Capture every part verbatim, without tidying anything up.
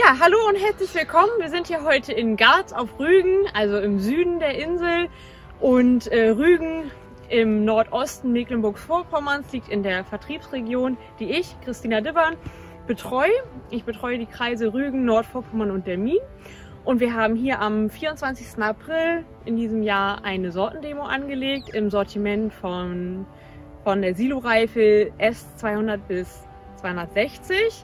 Ja, hallo und herzlich willkommen. Wir sind hier heute in Garz auf Rügen, also im Süden der Insel. Und äh, Rügen im Nordosten Mecklenburg-Vorpommerns liegt in der Vertriebsregion, die ich, Christina Dibbern, betreue. Ich betreue die Kreise Rügen, Nordvorpommern und der Mien. Und wir haben hier am vierundzwanzigsten April in diesem Jahr eine Sortendemo angelegt im Sortiment von, von der Silo-Reife S zweihundert bis zweihundertsechzig.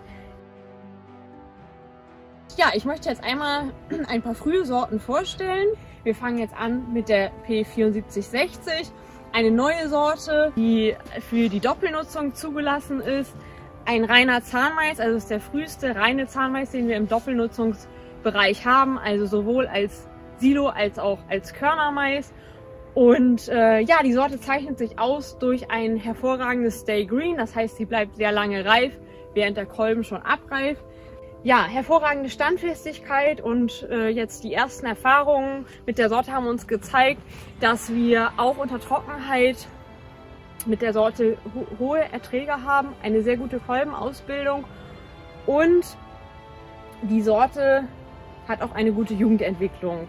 Ja, ich möchte jetzt einmal ein paar frühe Sorten vorstellen. Wir fangen jetzt an mit der P vierundsiebzig sechzig, eine neue Sorte, die für die Doppelnutzung zugelassen ist. Ein reiner Zahnmais, also ist der früheste reine Zahnmais, den wir im Doppelnutzungsbereich haben, also sowohl als Silo als auch als Körnermais. Und äh, ja, die Sorte zeichnet sich aus durch ein hervorragendes Stay Green, das heißt, sie bleibt sehr lange reif, während der Kolben schon abreift. Ja, hervorragende Standfestigkeit und äh, jetzt die ersten Erfahrungen mit der Sorte haben uns gezeigt, dass wir auch unter Trockenheit mit der Sorte ho hohe Erträge haben, eine sehr gute Kolbenausbildung und die Sorte hat auch eine gute Jugendentwicklung.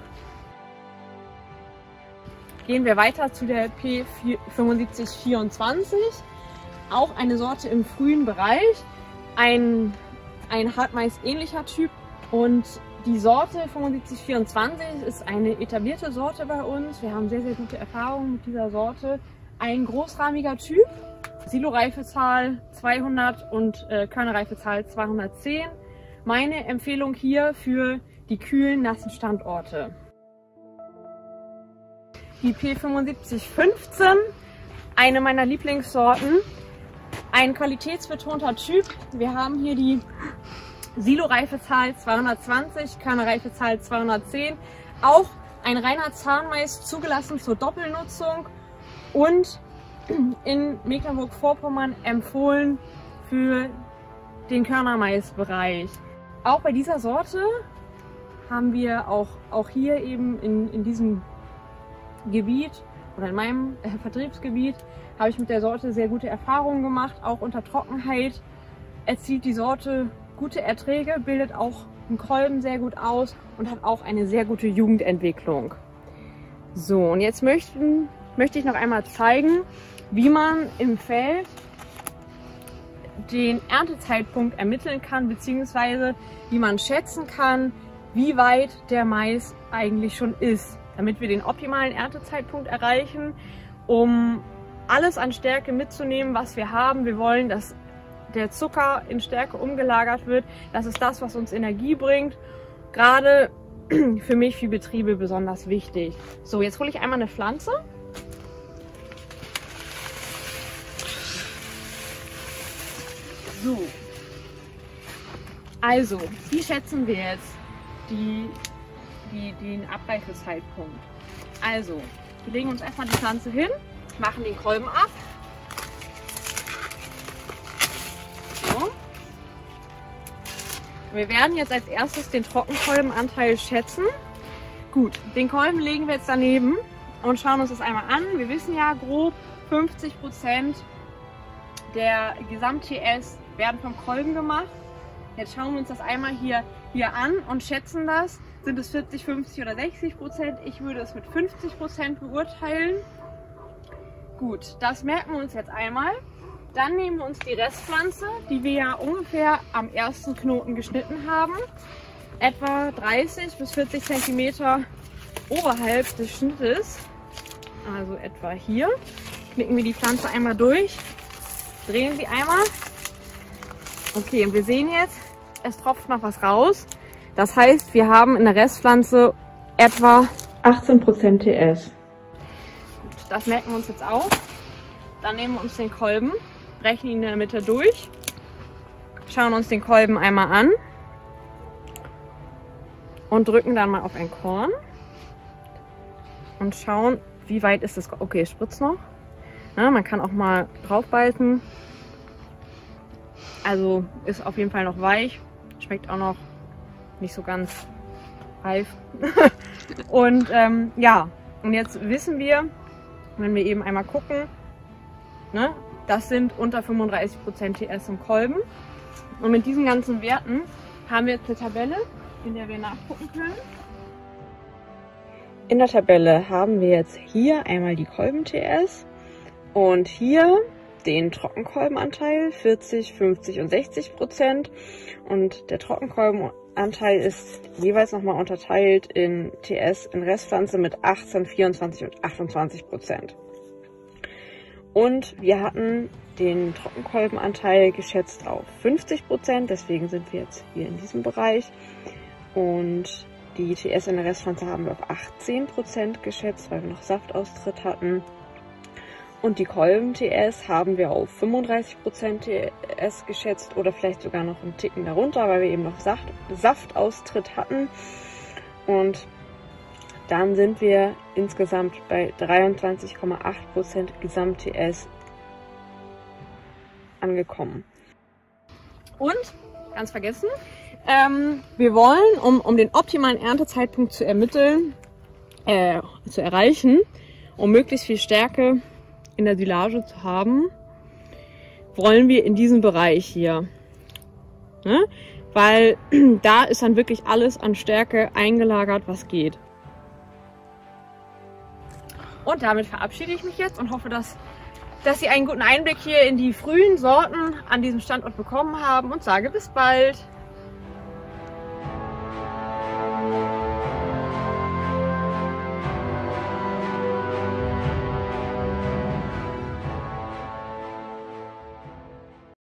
Gehen wir weiter zu der P fünfundsiebzig vierundzwanzig, auch eine Sorte im frühen Bereich, ein ein Hartmais ähnlicher Typ, und die Sorte fünfundsiebzig vierundzwanzig ist eine etablierte Sorte bei uns. Wir haben sehr, sehr gute Erfahrungen mit dieser Sorte. Ein großrahmiger Typ, Silo-Reifezahl zweihundert und äh, Körnerreifezahl zweihundertzehn. Meine Empfehlung hier für die kühlen, nassen Standorte. Die P fünfundsiebzig fünfzehn, eine meiner Lieblingssorten. Ein qualitätsbetonter Typ. Wir haben hier die Silo-Reifezahl zweihundertzwanzig, Körnerreifezahl zweihundertzehn. Auch ein reiner Zahnmais, zugelassen zur Doppelnutzung und in Mecklenburg-Vorpommern empfohlen für den Körnermais-Bereich. Auch bei dieser Sorte haben wir auch, auch hier eben in, in diesem Gebiet oder in meinem äh, Vertriebsgebiet habe ich mit der Sorte sehr gute Erfahrungen gemacht. Auch unter Trockenheit erzielt die Sorte gute Erträge, bildet auch einen Kolben sehr gut aus und hat auch eine sehr gute Jugendentwicklung. So, und jetzt möchten, möchte ich noch einmal zeigen, wie man im Feld den Erntezeitpunkt ermitteln kann, beziehungsweise wie man schätzen kann, wie weit der Mais eigentlich schon ist, damit wir den optimalen Erntezeitpunkt erreichen, um alles an Stärke mitzunehmen, was wir haben. Wir wollen, dass der Zucker in Stärke umgelagert wird. Das ist das, was uns Energie bringt. Gerade für Milchviehbetriebe besonders wichtig. So, jetzt hole ich einmal eine Pflanze. So. Also, wie schätzen wir jetzt die, die, den Abreifezeitpunkt? Also, wir legen uns erstmal die Pflanze hin, machen den Kolben ab. So. Wir werden jetzt als erstes den Trockenkolbenanteil schätzen. Gut, den Kolben legen wir jetzt daneben und schauen uns das einmal an. Wir wissen ja, grob fünfzig Prozent der Gesamt-T S werden vom Kolben gemacht. Jetzt schauen wir uns das einmal hier, hier an und schätzen das. Sind es vierzig, fünfzig oder sechzig Prozent? Ich würde es mit fünfzig Prozent beurteilen. Gut, das merken wir uns jetzt einmal. Dann nehmen wir uns die Restpflanze, die wir ja ungefähr am ersten Knoten geschnitten haben. Etwa dreißig bis vierzig Zentimeter oberhalb des Schnittes. Also etwa hier. Knicken wir die Pflanze einmal durch. Drehen sie einmal. Okay, und wir sehen jetzt, es tropft noch was raus. Das heißt, wir haben in der Restpflanze etwa achtzehn Prozent T S. Gut, das merken wir uns jetzt auch. Dann nehmen wir uns den Kolben, brechen ihn in der Mitte durch, schauen uns den Kolben einmal an und drücken dann mal auf ein Korn und schauen, wie weit ist das. Okay, es spritzt noch. Ja, man kann auch mal drauf beißen. Also ist auf jeden Fall noch weich, schmeckt auch noch nicht so ganz reif. Und ähm, ja, und jetzt wissen wir, wenn wir eben einmal gucken, ne, das sind unter fünfunddreißig Prozent T S im Kolben. Und mit diesen ganzen Werten haben wir jetzt eine Tabelle, in der wir nachgucken können. In der Tabelle haben wir jetzt hier einmal die Kolben-T S und hier den Trockenkolbenanteil vierzig, fünfzig und sechzig Prozent. Und der Trockenkolbenanteil ist jeweils nochmal unterteilt in T S in Restpflanze mit achtzehn, vierundzwanzig und achtundzwanzig Prozent. Und wir hatten den Trockenkolbenanteil geschätzt auf fünfzig Prozent, deswegen sind wir jetzt hier in diesem Bereich. Und die T S in der Restpflanze haben wir auf achtzehn Prozent geschätzt, weil wir noch Saftaustritt hatten. Und die Kolben-T S haben wir auf fünfunddreißig Prozent T S geschätzt oder vielleicht sogar noch einen Ticken darunter, weil wir eben noch Saft, Saftaustritt hatten. Und dann sind wir insgesamt bei dreiundzwanzig Komma acht Prozent Gesamt-T S angekommen. Und, ganz vergessen, ähm, wir wollen, um, um den optimalen Erntezeitpunkt zu ermitteln, äh, zu erreichen, um möglichst viel Stärke in der Silage zu haben, wollen wir in diesem Bereich hier. Ne? Weil da ist dann wirklich alles an Stärke eingelagert, was geht. Und damit verabschiede ich mich jetzt und hoffe, dass, dass Sie einen guten Einblick hier in die frühen Sorten an diesem Standort bekommen haben und sage bis bald.